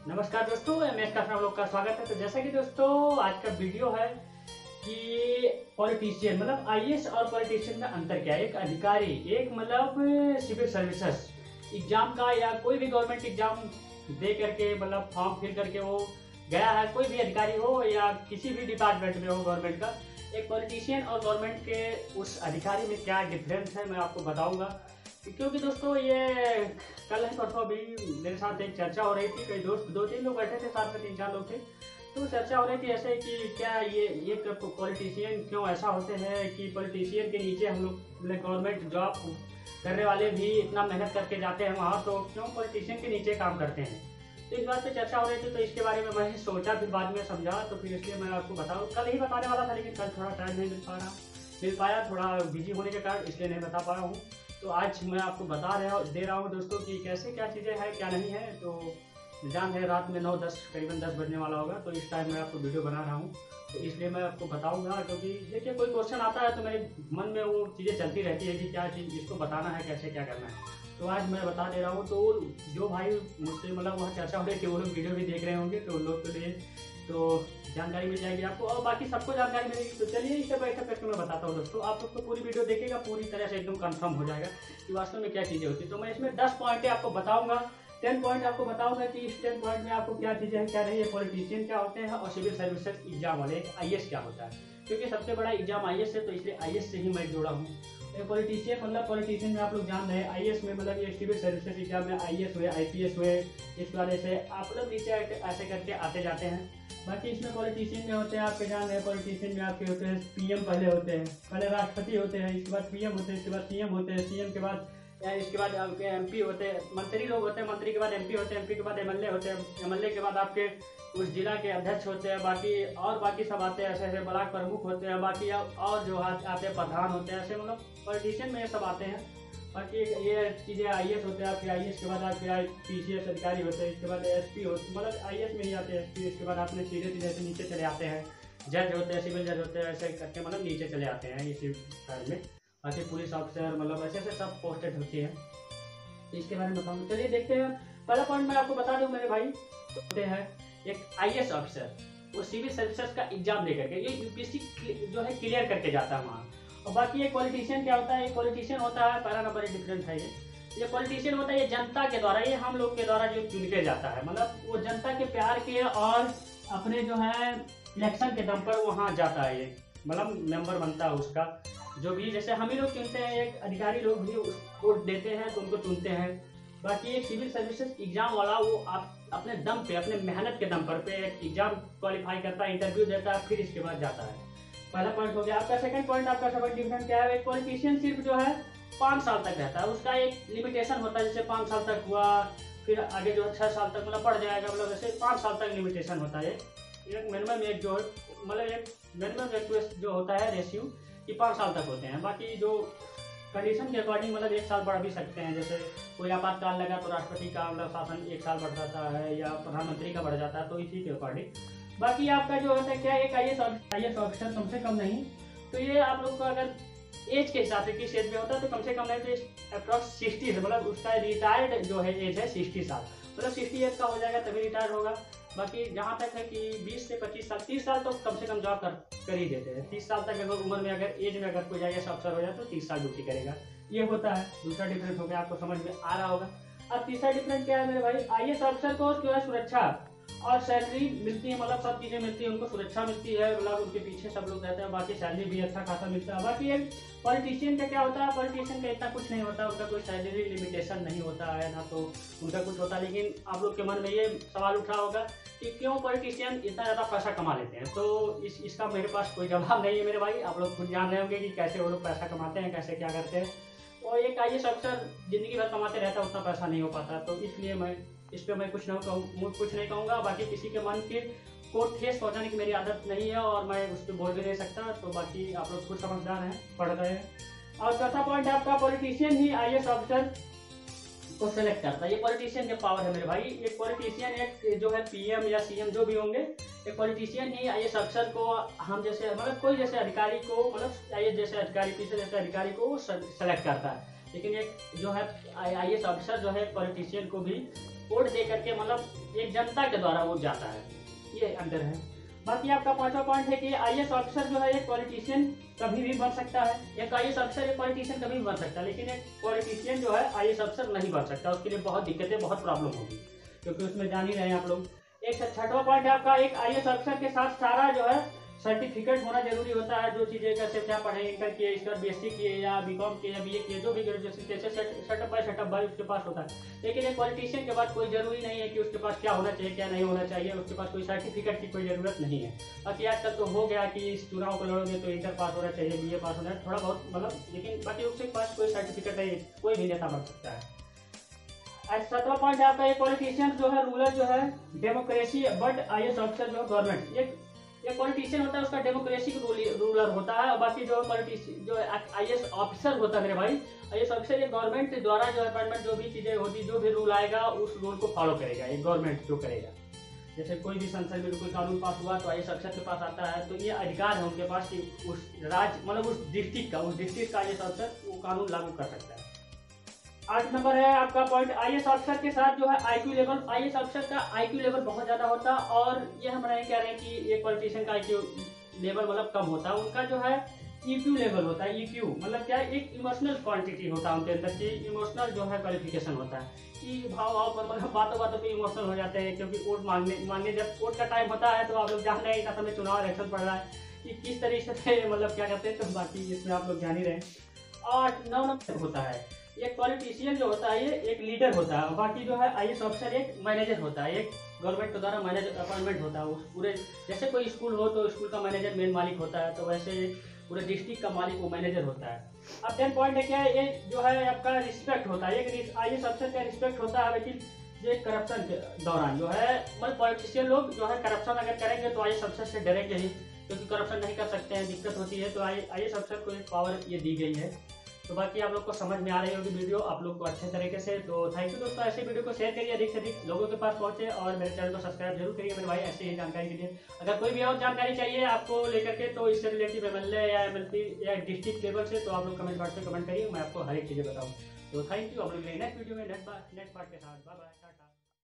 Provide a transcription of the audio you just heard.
नमस्कार दोस्तों, एमएस का आप लोग का स्वागत है। तो जैसा कि दोस्तों आज का वीडियो है कि पॉलिटिशियन मतलब आईएएस और पॉलिटिशियन में अंतर क्या है। एक अधिकारी, एक मतलब सिविल सर्विसेज एग्जाम का या कोई भी गवर्नमेंट एग्जाम दे करके मतलब फॉर्म फिल करके वो गया है, कोई भी अधिकारी हो या किसी भी डिपार्टमेंट में हो गवर्नमेंट का, एक पॉलिटिशियन और गवर्नमेंट के उस अधिकारी में क्या डिफरेंस है मैं आपको बताऊंगा। क्योंकि दोस्तों ये कल है परसों अभी मेरे साथ एक चर्चा हो रही थी, कई दोस्त दो तीन लोग बैठे थे, साथ में तीन चार लोग थे। तो चर्चा हो रही थी ऐसे कि क्या ये पॉलिटिशियन क्यों ऐसा होते हैं कि पॉलिटिशियन के नीचे हम लोग मतलब गवर्नमेंट जॉब करने वाले भी इतना मेहनत करके जाते हैं वहाँ, तो क्यों पॉलिटिशियन के नीचे काम करते हैं। तो इस बात पे चर्चा हो रही थी, तो इसके बारे में मैं सोचा, फिर बाद में समझा, तो फिर इसलिए मैं आपको बताऊँ। कल ही बताने वाला था लेकिन कल थोड़ा टाइम नहीं मिल पाया, थोड़ा बिजी होने के कारण इसलिए नहीं बता पाया हूँ। तो आज मैं आपको दे रहा हूँ दोस्तों कि कैसे क्या चीज़ें हैं क्या नहीं है। तो जान है रात में 9-10 करीबन 10 बजने वाला होगा, तो इस टाइम मैं आपको वीडियो बना रहा हूँ, तो इसलिए मैं आपको बताऊंगा। क्योंकि देखिए कोई क्वेश्चन आता है तो मेरे मन में वो चीज़ें चलती रहती है कि क्या चीज़ इसको बताना है, कैसे क्या करना है। तो आज मैं बता दे रहा हूँ। तो जो भाई मुझसे मतलब वहाँ चर्चा हो रही थी वो लोग वीडियो भी देख रहे होंगे, तो उन लोग के लिए तो जानकारी मिल जाएगी आपको, और बाकी सबको जानकारी मिलेगी। तो चलिए स्टेप बाय स्टेप करके मैं बताता हूँ दोस्तों। आप लोग को पूरी वीडियो देखेगा, पूरी तरह से एकदम कंफर्म हो जाएगा कि वास्तव में क्या चीज़ें होती है। तो मैं इसमें 10 पॉइंट आपको बताऊंगा, 10 पॉइंट आपको बताऊंगा कि इस 10 पॉइंट में आपको क्या चीज़ें हैं क्या नहीं है, पॉलिटिशियन क्या होते हैं और सिविल सर्विसेज एग्जाम वाले आईएएस क्या होता है। क्योंकि सबसे बड़ा एग्जाम आईएएस है, तो इसलिए आईएएस से ही मैं जुड़ा हूँ। पॉलिटिशियन मतलब पॉलिटिशियन में आप लोग जान रहे हैं, आईएएस में मतलब ये सिविल सर्विसेज एग्जाम में आईएएस हुए, आईपीएस हुए, इस वाले से आप लोग नीचे ऐसे करके आते जाते हैं। बाकी इसमें पॉलिटिशियन में होते हैं, आपके जान रहे हैं, पॉलिटिशियन में आपके होते हैं पीएम पहले होते हैं, पहले राष्ट्रपति होते हैं, इसके बाद पीएम होते हैं, इसके बाद सीएम होते हैं, सीएम के बाद इसके बाद आपके एमपी होते हैं, मंत्री लोग होते हैं, मंत्री के बाद एमपी होते हैं, एमपी के बाद एमएलए होते हैं, एमएलए के बाद आपके उस जिला के अध्यक्ष होते हैं, बाकी सब आते हैं, ऐसे ऐसे ब्लॉक प्रमुख होते हैं, बाकी और जो आते हैं प्रधान होते हैं, ऐसे मतलब पॉलिटिशियन में ये सब आते हैं। बाकी ये चीज़ें आईएएस होते हैं, आपके आईएएस के बाद आपके पीसीएस अधिकारी होते हैं, इसके बाद एसपी होते मतलब आईएएस में ही आते हैं एसपी, इसके बाद आपने सीधे सीधे से नीचे चले आते हैं, जज होते हैं, सिविल जज होते हैं, ऐसे करके मतलब नीचे चले आते हैं इसी कार्य में। बाकी पुलिस ऑफिसर मतलब ऐसे ऐसे सब पोस्टेड होती है। तो इसके बारे में बताऊँ, चलिए देखते हैं। पहला पॉइंट मैं आपको बता दूँ मेरे भाई, तो होते हैं एक आईएएस ऑफिसर, वो सिविल सर्विसेज का एग्जाम दे करके ये यूपीएससी जो है क्लियर करके जाता है वहाँ। और बाकी एक पॉलिटिशियन क्या होता है, एक पॉलिटिशियन होता है, पहला नंबर डिफरेंस है ये पॉलिटिशियन होता है, ये जनता के द्वारा, ये हम लोग के द्वारा जो चुन के जाता है, मतलब वो जनता के प्यार के और अपने जो है इलेक्शन के दम पर वहाँ जाता है, ये मतलब मेंबर बनता है उसका। जो भी जैसे हम ही लोग चुनते हैं, एक अधिकारी लोग भी वोट देते हैं तो उनको चुनते हैं। बाकी एक सिविल सर्विसेज एग्जाम वाला वो आप अपने दम पे, अपने मेहनत के दम पर पे एक एग्जाम क्वालिफाई करता है, इंटरव्यू देता है, फिर इसके बाद जाता है। पहला पॉइंट हो गया आपका। सेकंड पॉइंट आपका सब डिफरेंट क्या है, एक पॉलिटिशियन सिर्फ जो है 5 साल तक रहता है, उसका एक लिमिटेशन होता है, जैसे 5 साल तक हुआ, फिर आगे जो 6 साल तक मतलब बढ़ जाएगा, मतलब जैसे 5 साल तक लिमिटेशन होता है। एक मिनिमम एक जो मतलब एक मिनिमम रिक्वेस्ट जो होता है रेशियो कि 5 साल तक होते हैं। बाकी जो कंडीशन के अकॉर्डिंग मतलब 1 साल बढ़ा भी सकते हैं, जैसे कोई आपातकाल लगा तो राष्ट्रपति का मतलब शासन 1 साल बढ़ जाता है या प्रधानमंत्री का बढ़ जाता है, तो इसी के अकॉर्डिंग। बाकी आपका जो होता है क्या, एक आईएएस ऑफिसर कम से कम नहीं, तो ये आप लोग को अगर एज के हिसाब से किस एज में होता है, तो कम से कम नहीं तो अप्रॉक्स 60 से मतलब उसका रिटायर्ड जो है एज है 60 साल, मतलब 60 एज का हो जाएगा तभी रिटायर होगा। बाकी जहाँ तक है कि 20 से 25 साल, 30 साल तो कम से कम जॉब कर ही देते हैं। 30 साल तक अगर उम्र में अगर एज में अगर कोई आईएएस अफसर हो जाए तो 30 साल ड्यूटी करेगा, ये होता है। दूसरा डिफरेंस हो गया, आपको समझ में आ रहा होगा। अब तीसरा डिफरेंस क्या है मेरे भाई, आईएएस अफसर को जो है सुरक्षा और सैलरी मिलती है, मतलब सब चीज़ें मिलती है, उनको सुरक्षा मिलती है, मतलब उनके पीछे सब लोग रहते हैं, बाकी सैलरी भी अच्छा खासा मिलता है। बाकी एक पॉलिटिशियन का क्या होता है, पॉलिटिशियन का इतना कुछ नहीं होता, उनका कोई सैलरी लिमिटेशन नहीं होता है ना, तो उनका कुछ होता। लेकिन आप लोग के मन में ये सवाल उठा होगा कि क्यों पॉलिटिशियन इतना ज़्यादा पैसा कमा लेते हैं, तो इसका मेरे पास कोई जवाब नहीं है मेरे भाई। आप लोग खुद जान रहे होंगे कि कैसे वो लोग पैसा कमाते हैं, कैसे क्या करते हैं। और एक आईएएस अफसर जिंदगी भर कमाते रहता है, उतना पैसा नहीं हो पाता, तो इसलिए मैं इस पर मैं कुछ नहीं कहूँगा। बाकी किसी के मन के को ठेस पहुँचाने की मेरी आदत नहीं है और मैं उस पर बोल भी नहीं सकता, तो बाकी आप लोग खुद समझदार हैं, पढ़ रहे हैं। और चौथा पॉइंट आपका, पॉलिटिशियन ही आईएएस ऑफिसर को सेलेक्ट करता है, ये पॉलिटिशियन के पावर है मेरे भाई। एक पॉलिटिशियन एक जो है पीएम या सीएम जो भी होंगे, एक पॉलिटिशियन ही आईएएस अफसर को, हम जैसे मतलब कोई जैसे अधिकारी को, मतलब आईएएस जैसे अधिकारी, पीछे जैसे अधिकारी को सेलेक्ट करता है। लेकिन एक जो है आईएएस ऑफिसर जो है पॉलिटिशियन को भी वोट दे करके मतलब एक जनता के द्वारा वो जाता है, ये अंतर है। बाकी आपका पांचवा पॉइंट है कि आईएएस ऑफिसर जो है एक पॉलिटिशियन कभी भी बन सकता है, एक आईएएस ऑफिसर एक पॉलिटिशियन कभी भी बन सकता है, लेकिन एक पॉलिटिशियन जो है आईएएस ऑफिसर नहीं बन सकता, उसके लिए बहुत दिक्कतें बहुत प्रॉब्लम होगी, क्योंकि उसमें जान ही रहे हैं आप लोग। एक छठवां पॉइंट है आपका, एक आईएएस ऑफिसर के साथ सारा जो है सर्टिफिकेट होना जरूरी होता है, जो चीजें कैसे क्या पढ़े, इंटर किए, इसके बाद बीएससी किए या बीकॉम किए या बीए किए, जो भी ग्रेजुएशन कैसे सेटअप बाय उसके पास होता है। लेकिन एक पॉलिटिशियन के बाद कोई जरूरी नहीं है कि उसके पास क्या होना चाहिए क्या नहीं होना चाहिए, उसके पास कोई सर्टिफिकेट की कोई जरूरत नहीं है। बाकी आजकल तो हो गया कि इस चुनाव को लड़ोगे तो इंटर पास होना चाहिए, बीए पास होना है, थोड़ा बहुत मतलब, लेकिन बाकी उसके पास कोई सर्टिफिकेट नहीं, कोई भी नेता बन सकता है। 7वां पॉइंट है आपका, एक पॉलिटिशियन जो है रूलर जो है डेमोक्रेसी, बट आईएएस ऑफिसर जो है गवर्नमेंट। एक पॉलिटिशियन होता है उसका डेमोक्रेसी रूलर होता है, और बाकी जो पॉलिटिशियन जो आईएएस ऑफिसर होता है मेरे भाई, आईएएस ऑफिसर ये गवर्नमेंट द्वारा जो अपॉइंटमेंट जो भी चीजें होती, जो भी रूल आएगा उस रूल को फॉलो करेगा, ये गवर्नमेंट जो करेगा। जैसे कोई भी संसद में कोई कानून पास हुआ तो आईएएस ऑफिसर के पास आता है, तो ये अधिकार है उनके पास कि उस राज्य मतलब उस डिस्ट्रिक्ट का आईएएस ऑफिसर वो कानून लागू कर सकता है। 8 नंबर है आपका पॉइंट, आईएएस ऑफिसर के साथ जो है आईक्यू लेवल, आईएएस ऑफिसर का आईक्यू लेवल बहुत ज्यादा होता है, और ये हम नहीं कह रहे हैं कि एक पॉलिटिशियन का आईक्यू लेवल मतलब कम होता है, उनका जो है ईक्यू लेवल होता है। ईक्यू मतलब क्या है, एक इमोशनल क्वांटिटी होता है उनके अंदर की, इमोशनल जो है क्वालिफिकेशन होता है कि भाव पर मतलब बातों बातों पे इमोशनल हो जाते हैं, क्योंकि वोट मांगने जब वोट का टाइम होता है तो आप लोग जान रहे हैं, इतना समय चुनाव इलेक्शन पड़ रहा है कि किस तरीके से मतलब क्या करते हैं, तो बाकी इसमें आप लोग जान ही रहे। और 9 नंबर होता है, एक पॉलिटिशियन जो होता है ये एक लीडर होता है, बाकी जो है आईएएस ऑफिसर एक मैनेजर होता है, एक गवर्नमेंट के द्वारा मैनेजर अपॉइंटमेंट होता है उस पूरे, जैसे कोई स्कूल हो तो स्कूल का मैनेजर मेन मालिक होता है, तो वैसे पूरे डिस्ट्रिक्ट का मालिक वो मैनेजर होता है। अब 10 पॉइंट है क्या, ये जो है आपका रिस्पेक्ट होता है, एक आईएएस ऑफिसर का रिस्पेक्ट होता है, लेकिन ये करप्शन के दौरान जो है मतलब पॉलिटिशियन लोग जो है करप्शन अगर करेंगे तो आईएएस ऑफिसर से डरेंगे ही, क्योंकि करप्शन नहीं कर सकते हैं, दिक्कत होती है, तो आईएएस ऑफिसर को एक पावर ये दी गई है। तो बाकी आप लोग को समझ में आ रही होगी वीडियो आप लोग को अच्छे तरीके से, तो थैंक यू दोस्तों, ऐसे वीडियो को शेयर करिए अधिक से अधिक लोगों के पास पहुंचे, और मेरे चैनल को सब्सक्राइब जरूर करिए मेरे भाई ऐसे ही जानकारी के लिए। अगर कोई भी और जानकारी चाहिए आपको लेकर के, तो इससे रिलेटिव एमएलए या एमएलपी या डिस्ट्रिक्ट लेवल से, तो आप लोग कमेंट बॉक्स में कमेंट करिए, मैं आपको हर एक चीज़ें बताऊँ। तो थैंक यू, आप लोग नेक्स्ट वीडियो में नेक्स्ट पार्ट के साथ, बाय बाय, टाटा।